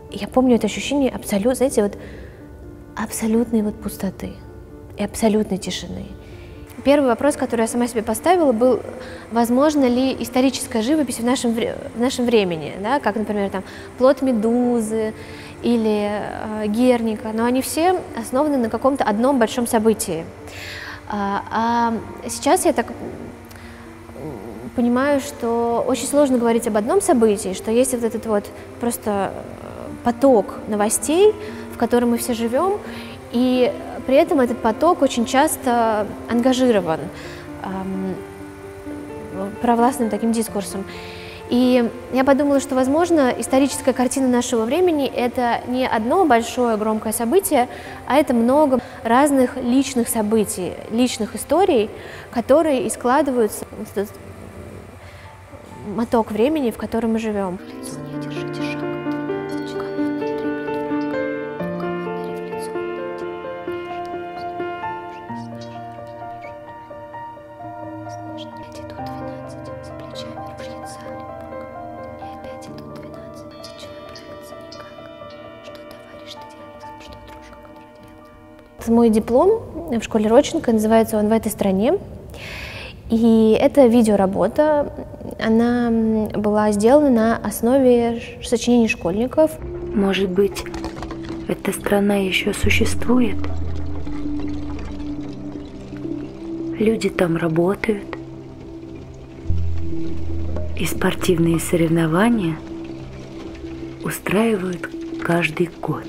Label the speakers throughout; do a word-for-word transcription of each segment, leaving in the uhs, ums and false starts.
Speaker 1: я помню это ощущение абсолютно, знаете, вот абсолютной вот пустоты и абсолютной тишины. Первый вопрос, который я сама себе поставила, был, возможно ли историческая живопись в нашем, в нашем времени, да? Как, например, там, плод Медузы или э, Герника, но они все основаны на каком-то одном большом событии. А, а сейчас я так понимаю, что очень сложно говорить об одном событии, что есть вот этот вот просто поток новостей, в котором мы все живем, и при этом этот поток очень часто ангажирован эм, провластным таким дискурсом. И я подумала, что, возможно, историческая картина нашего времени – это не одно большое громкое событие, а это много разных личных событий, личных историй, которые и складываются в этот моток времени, в котором мы живем. Мой диплом в школе Родченко, называется он «В этой стране». И это видеоработа, она была сделана на основе сочинений школьников.
Speaker 2: Может быть, эта страна еще существует? Люди там работают, и спортивные соревнования устраивают каждый год.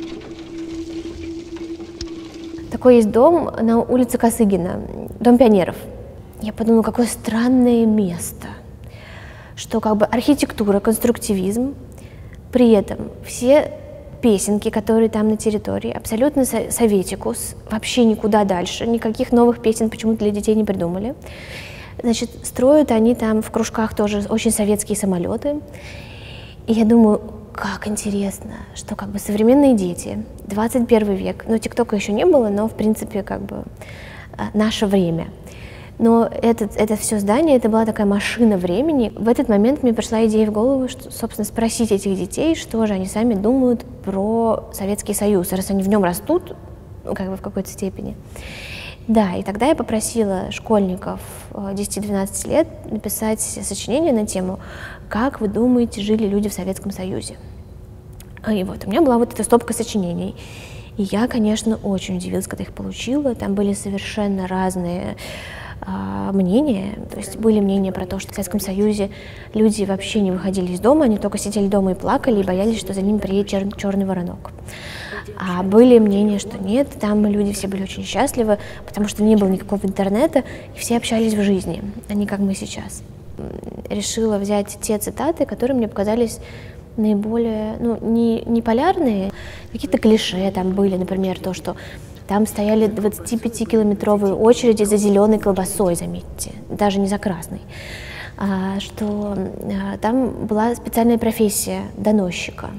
Speaker 1: Такой есть дом на улице Косыгина, дом пионеров. Я подумала, какое странное место, что как бы архитектура, конструктивизм, при этом все песенки, которые там на территории, абсолютно советикус, вообще никуда дальше, никаких новых песен почему-то для детей не придумали. Значит, строят они там в кружках тоже очень советские самолеты. И я думаю, как интересно, что как бы современные дети, двадцать первый век, ну, ТикТока еще не было, но, в принципе, как бы наше время. Но это, это все здание, это была такая машина времени. В этот момент мне пришла идея в голову, что, собственно, спросить этих детей, что же они сами думают про Советский Союз, раз они в нем растут, ну, как бы в какой-то степени. Да, и тогда я попросила школьников десяти-двенадцати лет написать сочинение на тему «Как вы думаете, жили люди в Советском Союзе?». И вот у меня была вот эта стопка сочинений. И я, конечно, очень удивилась, когда их получила. Там были совершенно разные а, мнения. То есть были мнения про то, что в Советском Союзе люди вообще не выходили из дома, они только сидели дома и плакали, и боялись, что за ними приедет чер черный воронок. А были мнения, что нет, там люди все были очень счастливы, потому что не было никакого интернета, и все общались в жизни, а не как мы сейчас. Решила взять те цитаты, которые мне показались наиболее, ну, не, не полярные, какие-то клише там были, например, то, что там стояли двадцатипятикилометровые очереди за зеленой колбасой, заметьте, даже не за красной, а, что а, там была специальная профессия доносчика,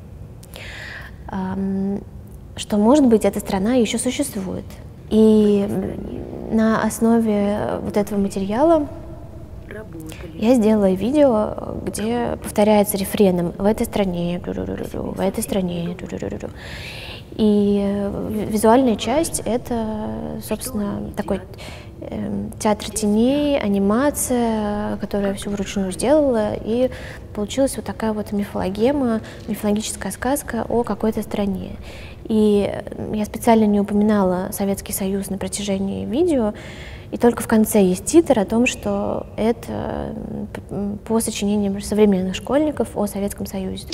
Speaker 1: а, что, может быть, эта страна еще существует. И на основе вот этого материала я сделала видео, где повторяется рефреном «в этой стране», «в этой стране». И визуальная часть — это, собственно, такой э, театр теней, анимация, которую я всю вручную сделала, и получилась вот такая вот мифологема, мифологическая сказка о какой-то стране. И я специально не упоминала Советский Союз на протяжении видео, и только в конце есть титр о том, что это по сочинениям современных школьников о Советском Союзе.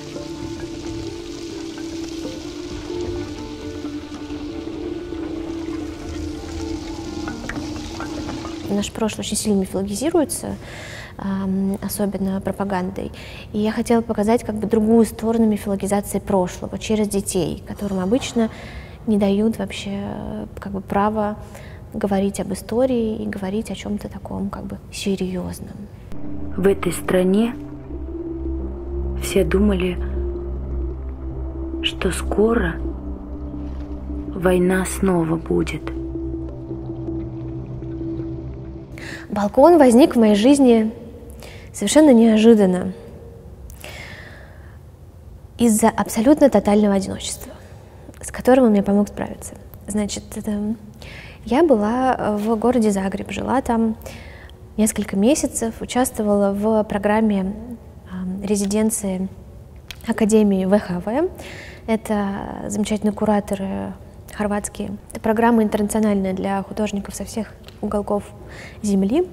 Speaker 1: Наш прошлый очень сильно мифологизируется, особенно пропагандой. И я хотела показать как бы другую сторону мифологизации прошлого через детей, которым обычно не дают вообще как бы права говорить об истории и говорить о чем-то таком как бы серьезном.
Speaker 2: В этой стране все думали, что скоро война снова будет.
Speaker 1: Балкон возник в моей жизни совершенно неожиданно. из-за абсолютно тотального одиночества, с которым он мне помог справиться. Значит, это... я была в городе Загреб, жила там несколько месяцев, участвовала в программе э, резиденции Академии вэ ха вэ. Это замечательные кураторы хорватские. Это программа интернациональная для художников со всех уголков земли.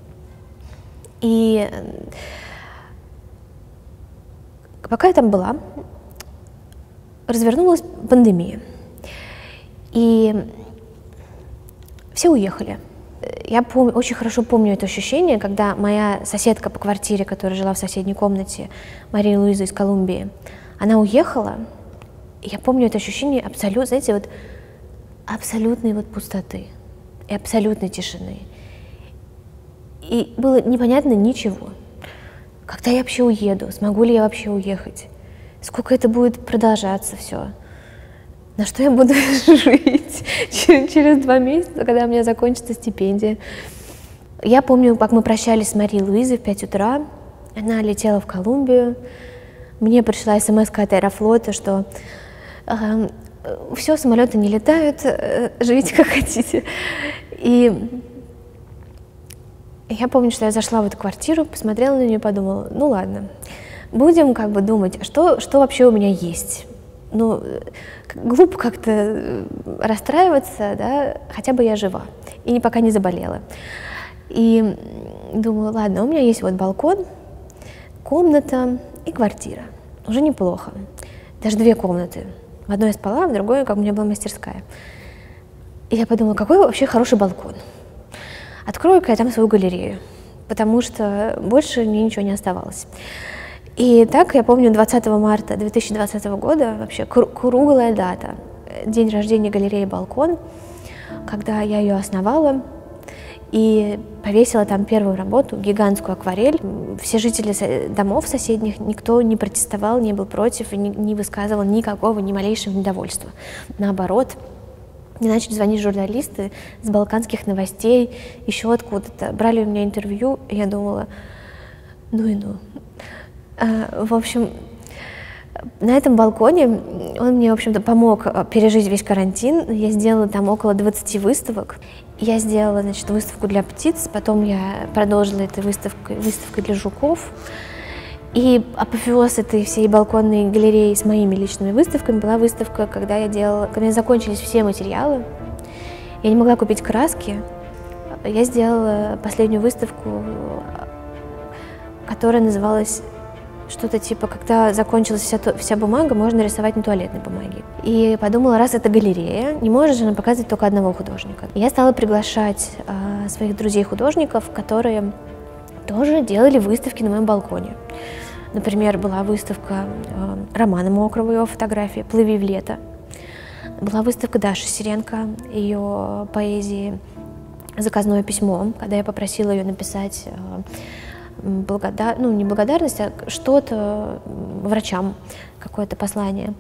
Speaker 1: И пока я там была, развернулась пандемия. И все уехали. Я помню, очень хорошо помню это ощущение, когда моя соседка по квартире, которая жила в соседней комнате, Мария Луиза из Колумбии, она уехала. И я помню это ощущение абсолютно, знаете, вот абсолютной вот пустоты и абсолютной тишины. И было непонятно ничего. Когда я вообще уеду? Смогу ли я вообще уехать? Сколько это будет продолжаться все? На что я буду жить через два месяца, когда у меня закончится стипендия? Я помню, как мы прощались с Марией Луизой в пять утра. Она летела в Колумбию. Мне пришла смс-ка от Аэрофлота, что э, все, самолеты не летают, э, живите как хотите. И я помню, что я зашла в эту квартиру, посмотрела на нее и подумала, ну ладно, будем как бы думать, что, что вообще у меня есть. Ну, глупо как-то расстраиваться, да, хотя бы я жива и пока не заболела. И думаю, ладно, у меня есть вот балкон, комната и квартира. Уже неплохо. Даже две комнаты. В одной я спала, в другой, как у меня была мастерская. И я подумала, какой вообще хороший балкон. Открою-ка я там свою галерею, потому что больше мне ничего не оставалось. И так, я помню, двадцатого марта две тысячи двадцатого года, вообще круглая дата, день рождения галереи «Балкон», когда я ее основала и повесила там первую работу, гигантскую акварель. Все жители домов соседних, никто не протестовал, не был против, не, не высказывал никакого, ни малейшего недовольства. Наоборот, мне начали звонить журналисты с балканских новостей, еще откуда-то. Брали у меня интервью, и я думала, ну и ну. А, в общем, на этом балконе он мне, в общем-то, помог пережить весь карантин. Я сделала там около двадцати выставок. Я сделала, значит, выставку для птиц, потом я продолжила этой выставкой, выставкой для жуков. И апофеоз этой всей балконной галереи с моими личными выставками была выставка, когда я делала, когда у меня закончились все материалы, я не могла купить краски, я сделала последнюю выставку, которая называлась что-то типа, когда закончилась вся, вся бумага, можно рисовать на туалетной бумаге. И подумала, раз это галерея, не может же она показывать только одного художника. И я стала приглашать э, своих друзей-художников, которые тоже делали выставки на моем балконе. Например, была выставка э, Романа Мокрого, его фотографии «Плыви в лето». Была выставка Даши Сиренко, ее поэзии «Заказное письмо», когда я попросила ее написать э, благодар... ну, не благодарность, а что-то врачам, какое-то послание.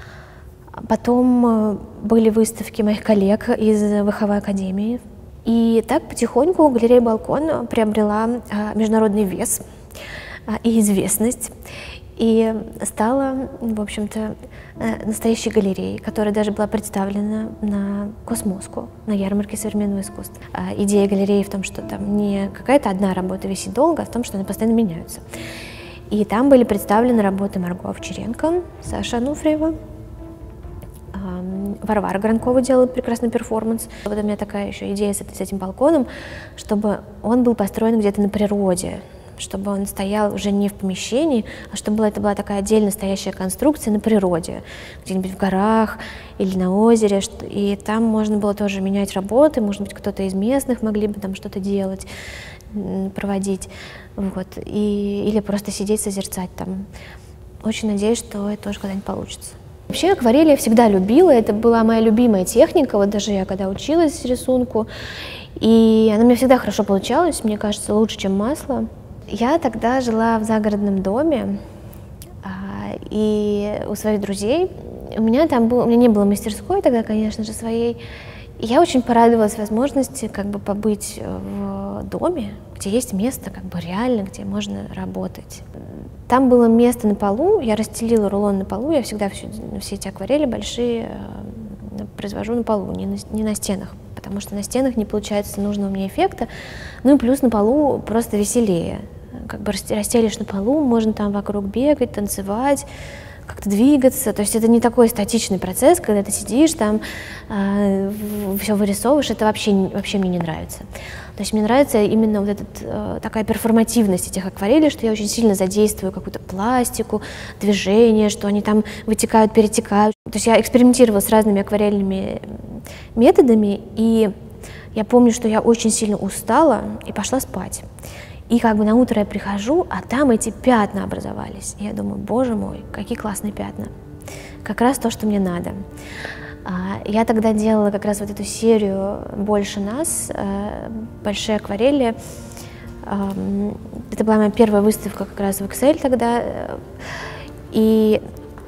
Speaker 1: Потом э, были выставки моих коллег из вэ ха вэ Академии. И так потихоньку галерея «Балкон» приобрела э, международный вес э, и известность, и стала, в общем-то, э, настоящей галереей, которая даже была представлена на Космоску, на ярмарке современного искусства. Э, идея галереи в том, что там не какая-то одна работа висит долго, а в том, что они постоянно меняются. И там были представлены работы Марго Овчаренко, Саши Ануфриева, Варвара Гранкова делала прекрасный перформанс. Вот у меня такая еще идея с, с этим балконом, чтобы он был построен где-то на природе, чтобы он стоял уже не в помещении, а чтобы это была такая отдельно стоящая конструкция на природе, где-нибудь в горах или на озере. И там можно было тоже менять работы, может быть, кто-то из местных могли бы там что-то делать, проводить, вот, и, или просто сидеть, созерцать там. Очень надеюсь, что это тоже когда-нибудь получится. Вообще акварель я всегда любила, это была моя любимая техника, вот даже я когда училась рисунку, и она у меня всегда хорошо получалась, мне кажется, лучше, чем масло. Я тогда жила в загородном доме, и у своих друзей, у меня там был, у меня не было мастерской тогда, конечно же, своей, и я очень порадовалась возможности как бы побыть в доме, где есть место как бы реально, где можно работать. Там было место на полу, я расстелила рулон на полу, я всегда все, все эти акварели большие э, произвожу на полу, не на, не на стенах, потому что на стенах не получается нужного мне эффекта. Ну и плюс на полу просто веселее. Как бы расстелишь на полу, можно там вокруг бегать, танцевать, как-то двигаться. То есть это не такой статичный процесс, когда ты сидишь там, э, все вырисовываешь, это вообще, вообще мне не нравится. То есть мне нравится именно вот этот, э, такая перформативность этих акварелей, что я очень сильно задействую какую-то пластику, движение, что они там вытекают, перетекают. То есть я экспериментировала с разными акварельными методами, и я помню, что я очень сильно устала и пошла спать. И как бы на утро я прихожу, а там эти пятна образовались. И я думаю, боже мой, какие классные пятна. Как раз то, что мне надо. Я тогда делала как раз вот эту серию «Больше нас», большие акварели. Это была моя первая выставка как раз в Excel тогда. И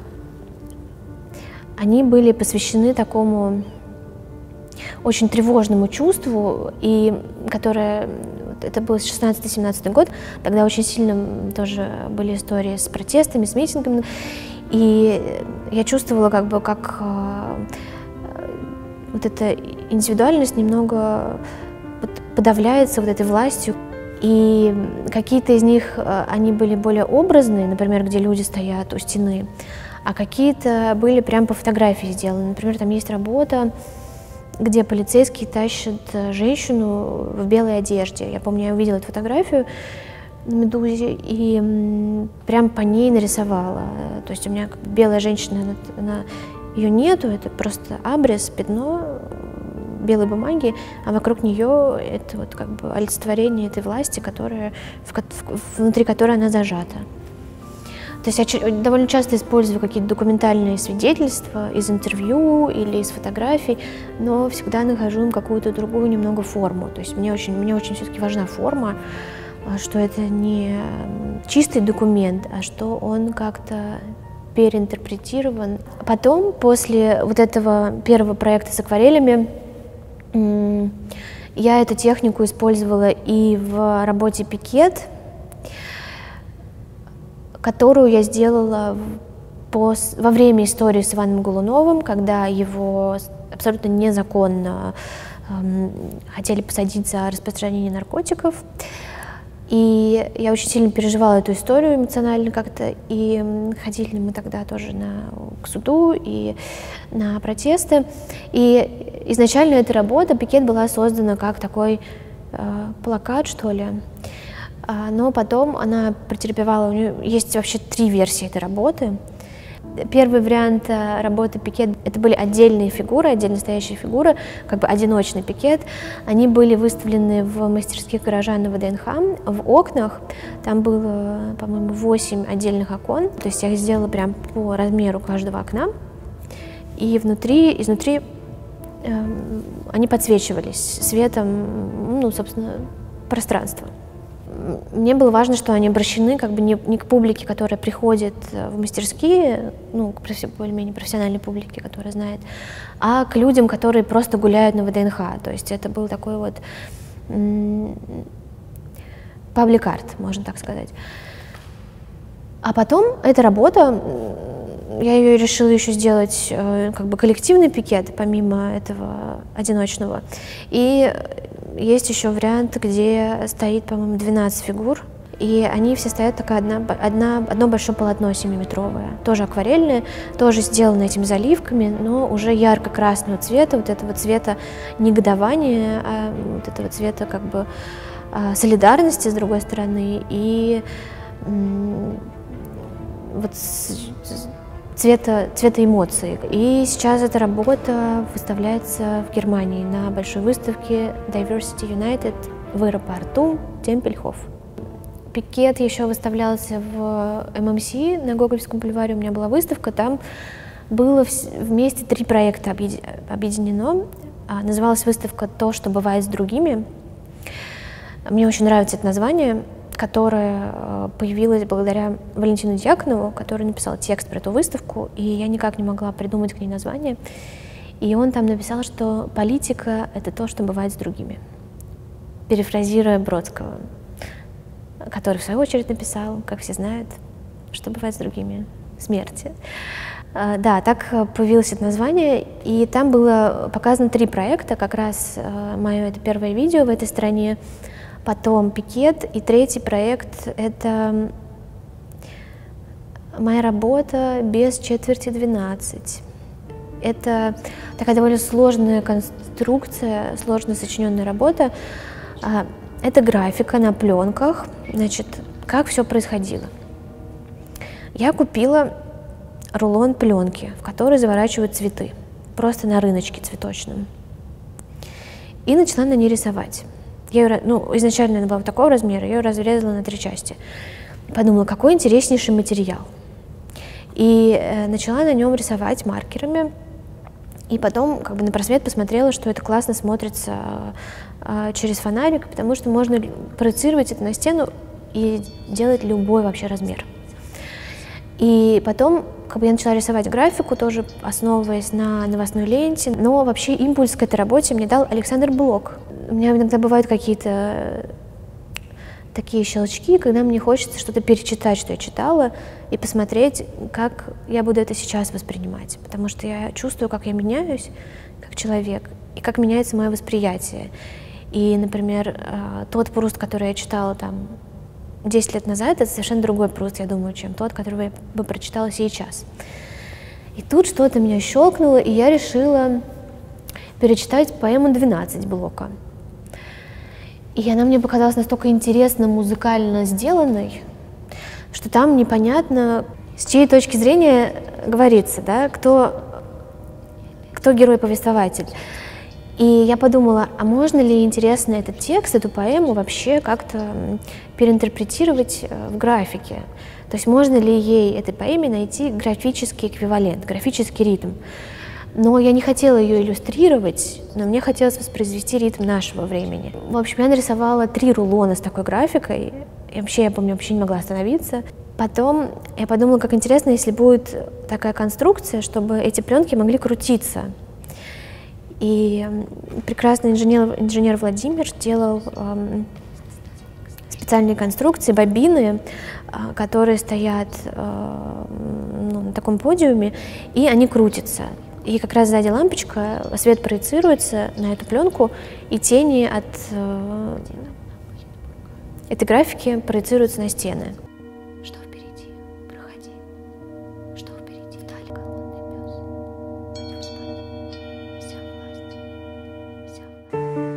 Speaker 1: они были посвящены такому очень тревожному чувству, и которое, это был шестнадцатый-семнадцатый год, тогда очень сильно тоже были истории с протестами, с митингами, и я чувствовала, как бы, как э, вот эта индивидуальность немного подавляется вот этой властью, и какие-то из них, они были более образные, например, где люди стоят у стены, а какие-то были прям по фотографии сделаны. Например, там есть работа, где полицейские тащат женщину в белой одежде. Я помню, я увидела эту фотографию на «Медузе» и прям по ней нарисовала. То есть у меня белая женщина, она, она, ее нету, это просто абрис, пятно белой бумаги, а вокруг нее это вот как бы олицетворение этой власти, которая, в, в, внутри которой она зажата. То есть я довольно часто использую какие-то документальные свидетельства из интервью или из фотографий, но всегда нахожу им какую-то другую немного форму. То есть мне очень, мне очень все-таки важна форма, что это не чистый документ, а что он как-то переинтерпретирован. Потом, после вот этого первого проекта с акварелями, я эту технику использовала и в работе «Пикет», которую я сделала по, во время истории с Иваном Голуновым, когда его абсолютно незаконно эм, хотели посадить за распространение наркотиков. И я очень сильно переживала эту историю эмоционально как-то, и ходили мы тогда тоже на, к суду и на протесты. И изначально эта работа, «Пикет», была создана как такой э, плакат, что ли. Но потом она претерпевала, у нее есть вообще три версии этой работы. Первый вариант работы «Пикет» — это были отдельные фигуры, отдельно стоящие фигуры, как бы одиночный пикет. Они были выставлены в мастерских гаража на ВДНХ, в окнах. Там было, по-моему, восемь отдельных окон. То есть я их сделала прям по размеру каждого окна. И внутри, изнутри э, они подсвечивались светом, ну, собственно, пространства. Мне было важно, что они обращены как бы не, не к публике, которая приходит в мастерские, ну, к более-менее профессиональной публике, которая знает, а к людям, которые просто гуляют на ВДНХ. То есть это был такой вот паблик-арт, можно так сказать. А потом эта работа, я ее решила еще сделать как бы коллективный пикет, помимо этого одиночного. И есть еще вариант, где стоит, по-моему, двенадцать фигур, и они все стоят, такая одна, одна, одно большое полотно семиметровое, тоже акварельное, тоже сделано этими заливками, но уже ярко-красного цвета, вот этого цвета негодования, а вот этого цвета как бы солидарности с другой стороны, и вот цвета, цвета эмоций. И сейчас эта работа выставляется в Германии на большой выставке Diversity United в аэропорту Темпельхоф. Пикет еще выставлялся в эм эм си на Гоголевском бульваре, у меня была выставка, там было вместе три проекта объединено. Называлась выставка «То, что бывает с другими». Мне очень нравится это название, которая появилась благодаря Валентину Дьяконову, который написал текст про эту выставку, и я никак не могла придумать к ней название. И он там написал, что политика — это то, что бывает с другими, перефразируя Бродского, который в свою очередь написал, как все знают, Что бывает с другими? Смерти. Да, так появилось это название, и там было показано три проекта, как раз мое это первое видео в этой стране, потом пикет, и третий проект — это моя работа без четверти двенадцать. Это такая довольно сложная конструкция, сложно сочиненная работа. Это графика на пленках. Значит, как все происходило. Я купила рулон пленки, в который заворачивают цветы, просто на рыночке цветочном. И начала на ней рисовать. Я ее, ну, изначально она была такого размера, я ее разрезала на три части. Подумала, какой интереснейший материал. И э, начала на нем рисовать маркерами. И потом как бы на просвет посмотрела, что это классно смотрится э, через фонарик, потому что можно проецировать это на стену и делать любой вообще размер. И потом как бы я начала рисовать графику, тоже основываясь на новостной ленте. Но вообще импульс к этой работе мне дал Александр Блок. У меня иногда бывают какие-то такие щелчки, когда мне хочется что-то перечитать, что я читала, и посмотреть, как я буду это сейчас воспринимать. Потому что я чувствую, как я меняюсь как человек, и как меняется мое восприятие. И, например, тот Пруст, который я читала там десять лет назад, это совершенно другой Пруст, я думаю, чем тот, который я бы прочитала сейчас. И тут что-то меня щелкнуло, и я решила перечитать поэму «двенадцать» Блока. И она мне показалась настолько интересно, музыкально сделанной, что там непонятно, с чьей точки зрения говорится, да, кто, кто герой-повествователь. И я подумала, а можно ли, интересно, этот текст, эту поэму вообще как-то переинтерпретировать в графике? То есть можно ли ей, этой поэме, найти графический эквивалент, графический ритм? Но я не хотела ее иллюстрировать, но мне хотелось воспроизвести ритм нашего времени. В общем, я нарисовала три рулона с такой графикой, и вообще, я помню, вообще не могла остановиться. Потом я подумала, как интересно, если будет такая конструкция, чтобы эти пленки могли крутиться. И прекрасный инженер, инженер Владимир делал эм, специальные конструкции, бобины, э, которые стоят э, ну, на таком подиуме, и они крутятся. И как раз сзади лампочка, свет проецируется на эту пленку, и тени от э, этой графики проецируются на стены.
Speaker 2: Что впереди? Проходи. Что впереди? Вдали голодный пес. Пойдем спать. Вся власть. Вся власть.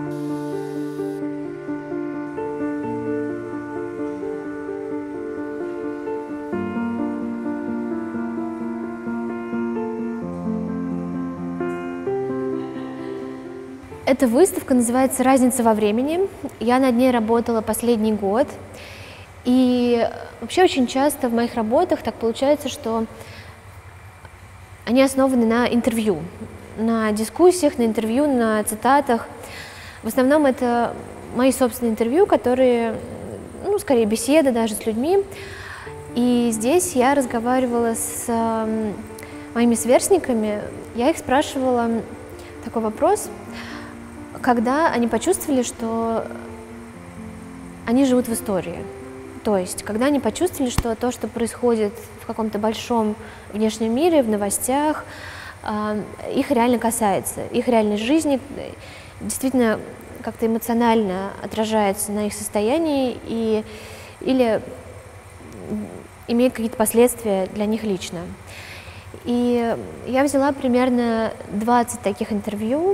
Speaker 1: Эта выставка называется «Разница во времени». Я над ней работала последний год. И вообще очень часто в моих работах так получается, что они основаны на интервью, на дискуссиях, на интервью, на цитатах. В основном это мои собственные интервью, которые, ну, скорее, беседы даже с людьми. И здесь я разговаривала с э, моими сверстниками. Я их спрашивала такой вопрос, когда они почувствовали, что они живут в истории. То есть, когда они почувствовали, что то, что происходит в каком-то большом внешнем мире, в новостях, их реально касается, их реальной жизни действительно как-то эмоционально отражается на их состоянии и, или имеет какие-то последствия для них лично. И я взяла примерно двадцать таких интервью.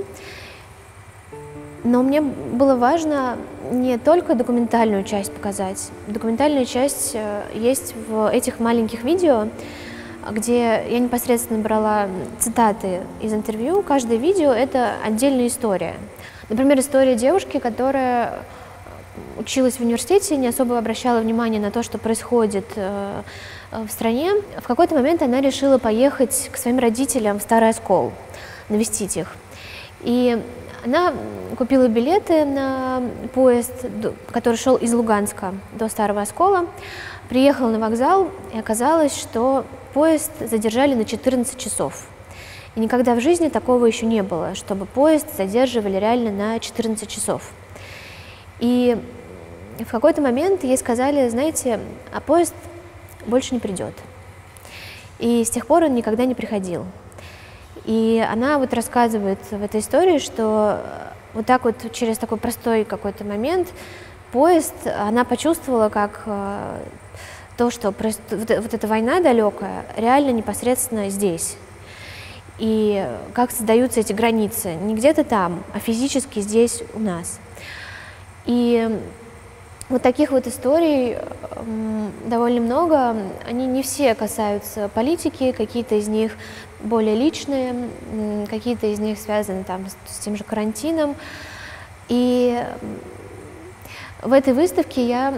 Speaker 1: Но мне было важно не только документальную часть показать. Документальная часть есть в этих маленьких видео, где я непосредственно брала цитаты из интервью. Каждое видео — это отдельная история. Например, история девушки, которая училась в университете, не особо обращала внимание на то, что происходит в стране. В какой-то момент она решила поехать к своим родителям в Старый Оскол, навестить их. И она купила билеты на поезд, который шел из Луганска до Старого Оскола, приехала на вокзал, и оказалось, что поезд задержали на четырнадцать часов. И никогда в жизни такого еще не было, чтобы поезд задерживали реально на четырнадцать часов. И в какой-то момент ей сказали, знаете, а поезд больше не придет. И с тех пор он никогда не приходил. И она вот рассказывает в этой истории, что вот так вот через такой простой какой-то момент поезд, она почувствовала, как то, что вот эта война далекая, реально непосредственно здесь. И как создаются эти границы, не где-то там, а физически здесь у нас. И вот таких вот историй довольно много, они не все касаются политики, какие-то из них более личные, какие-то из них связаны там с тем же карантином. И в этой выставке я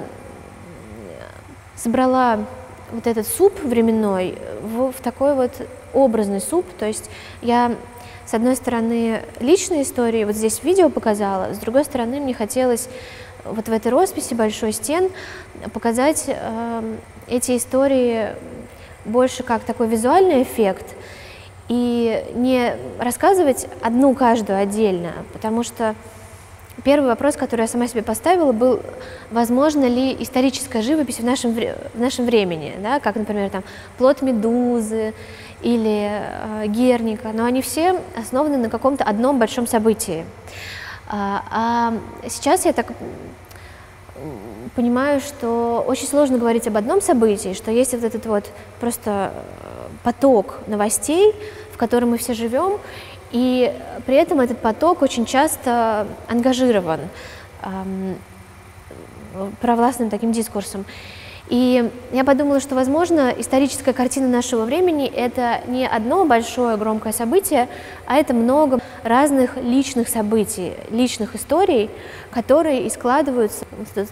Speaker 1: собрала вот этот суп временной в, в такой вот образный суп, то есть я, с одной стороны, личные истории, вот здесь видео показала, с другой стороны, мне хотелось вот в этой росписи большой стен показать э, эти истории больше как такой визуальный эффект и не рассказывать одну каждую отдельно, потому что первый вопрос, который я сама себе поставила, был, возможно ли историческая живопись в нашем, в нашем времени, да, как, например, там, плод Медузы или э, Герника, но они все основаны на каком-то одном большом событии. А, а сейчас я так понимаю, что очень сложно говорить об одном событии, что есть вот этот вот просто поток новостей, в котором мы все живем, и при этом этот поток очень часто ангажирован эм, провластным таким дискурсом. И я подумала, что, возможно, историческая картина нашего времени — это не одно большое громкое событие, а это много разных личных событий, личных историй, которые и складываются в этот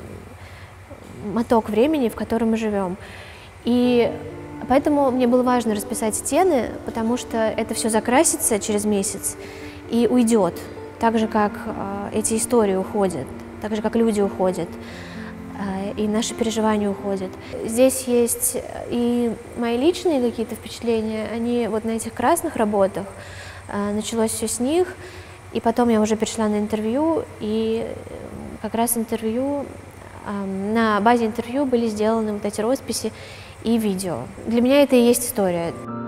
Speaker 1: моток времени, в котором мы живем. И поэтому мне было важно расписать стены, потому что это все закрасится через месяц и уйдет, так же, как э, эти истории уходят, так же, как люди уходят. И наши переживания уходят. Здесь есть и мои личные какие-то впечатления, они вот на этих красных работах, началось все с них, и потом я уже перешла на интервью, и как раз интервью, на базе интервью были сделаны вот эти росписи и видео. Для меня это и есть история.